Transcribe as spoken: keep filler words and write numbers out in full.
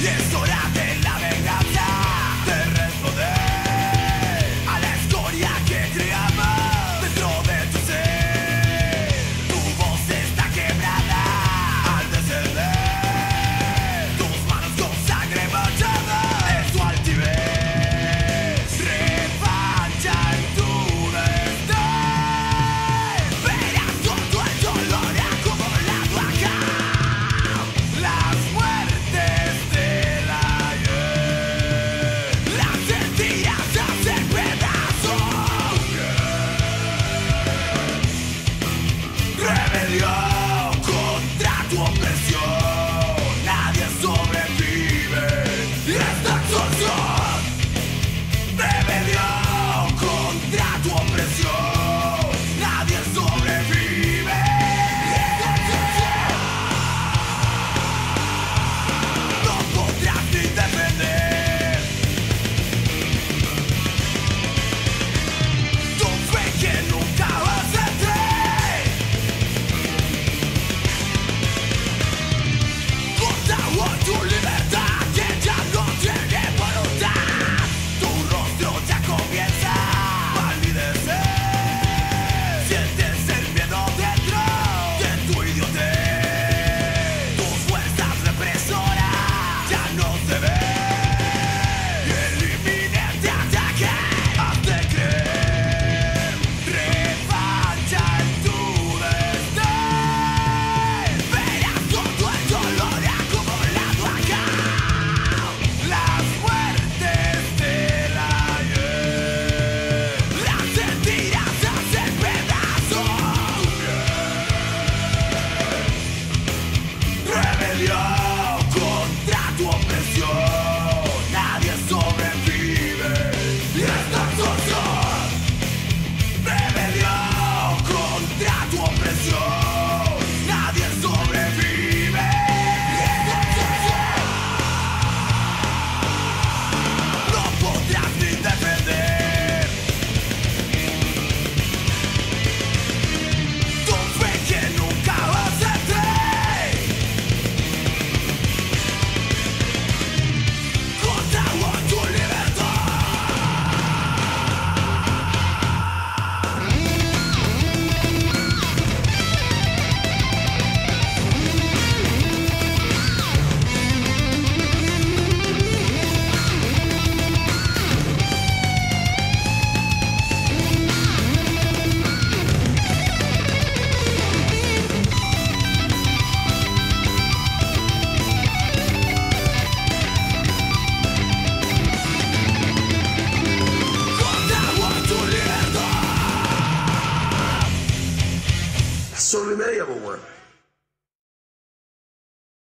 es hora de la venganza, de responder a la escoria que creamos dentro de tu ser. Tu voz está quebrada al descender, tus manos con sangre manchada en tu altivez. Revancha en tu desdén, verás todo el dolor acumulado acá. Las muertes del ayer las sentirás hacer pedazos. Rebelión contra tu opresión, nadie sobrevive y esta extorsión. Rebelión contra tu opresión, nadie sobrevive y esta extorsión. No podrás ni defender tu fe que nunca vas a tener. Corta hoy tu libertad que ya no tiene voluntad. Tu rostro ya comienza a palidecer. Sientes el miedo dentro de tu idiotez. Tus fuerzas represoras ya no se ven y el inminente ataque hazte creer. Revancha en tu desdén, verás todo el dolor acumulado acá. Las muertes del ayer las sentirás hacer pedazos. Rebelión